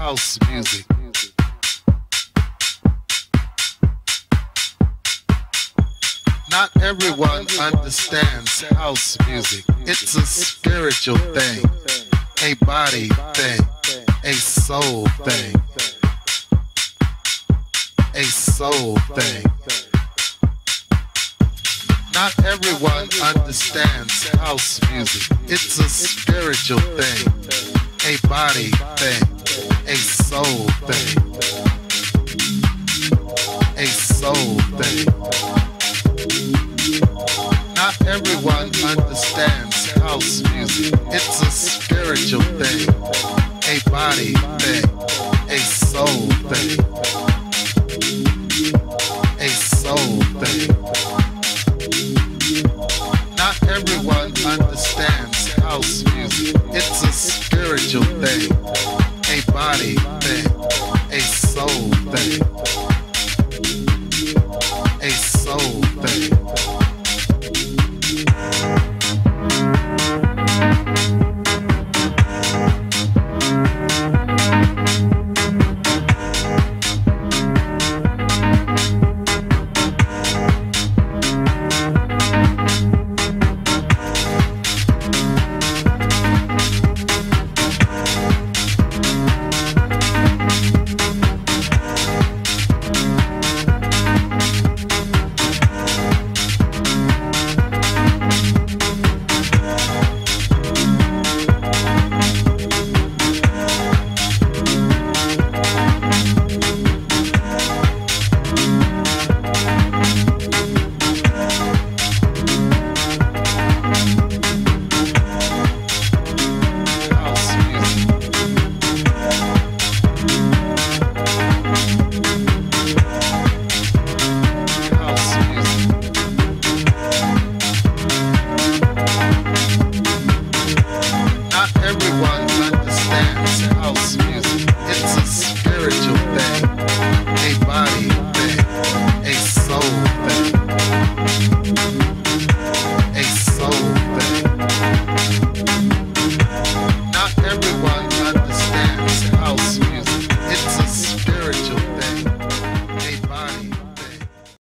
house music. Not everyone understands house music. It's a spiritual thing, a body thing, a soul thing, a soul thing. Not everyone understands house music. It's a spiritual thing, a body thing, a soul thing, a soul thing. Not everyone understands house music. It's a spiritual thing, a body thing, a soul thing.